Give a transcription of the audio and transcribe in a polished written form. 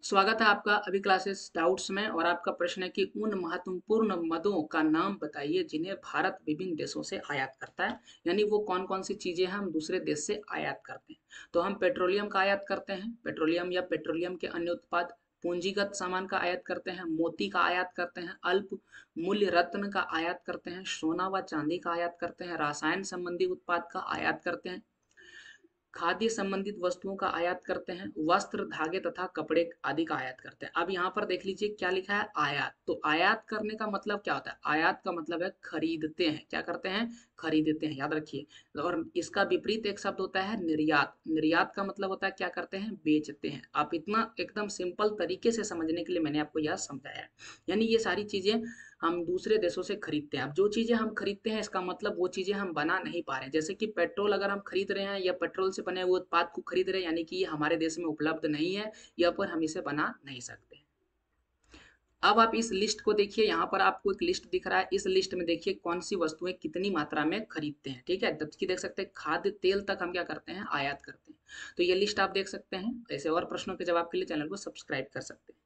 स्वागत है आपका अभी क्लासेस डाउट्स में। और आपका प्रश्न है कि उन महत्वपूर्ण मदों का नाम बताइए जिन्हें भारत विभिन्न देशों से आयात करता है। यानी वो कौन कौन सी चीजें हम दूसरे देश से आयात करते हैं। तो हम पेट्रोलियम का आयात करते हैं, पेट्रोलियम या पेट्रोलियम के अन्य उत्पाद, पूंजीगत सामान का आयात करते हैं, मोती का आयात करते हैं, अल्प मूल्य रत्न का आयात करते हैं, सोना व चांदी का आयात करते हैं, रसायन संबंधी उत्पाद का आयात करते हैं, खाद्य संबंधित वस्तुओं का आयात करते हैं, वस्त्र, धागे तथा कपड़े आदि का आयात करते हैं। अब यहाँ पर देख लीजिए क्या लिखा है, आयात। तो आयात करने का मतलब क्या होता है? आयात का मतलब है खरीदते हैं। क्या करते हैं? खरीदते हैं, याद रखिए। और इसका विपरीत एक शब्द होता है निर्यात। निर्यात का मतलब होता है क्या करते हैं? बेचते हैं। आप इतना एकदम सिंपल तरीके से समझने के लिए मैंने आपको यह समझाया है। यानी ये सारी चीजें हम दूसरे देशों से खरीदते हैं। अब जो चीजें हम खरीदते हैं इसका मतलब वो चीजें हम बना नहीं पा रहे हैं। जैसे कि पेट्रोल अगर हम खरीद रहे हैं या पेट्रोल से बने हुए उत्पाद को खरीद रहे हैं, यानी कि ये हमारे देश में उपलब्ध नहीं है या पर हम इसे बना नहीं सकते। अब आप इस लिस्ट को देखिए, यहाँ पर आपको एक लिस्ट दिख रहा है। इस लिस्ट में देखिए कौन सी वस्तुएं कितनी मात्रा में खरीदते हैं। ठीक है, जबकि देख सकते हैं खाद्य तेल तक हम क्या करते हैं? आयात करते हैं। तो ये लिस्ट आप देख सकते हैं। ऐसे और प्रश्नों के जवाब के लिए चैनल को सब्सक्राइब कर सकते हैं।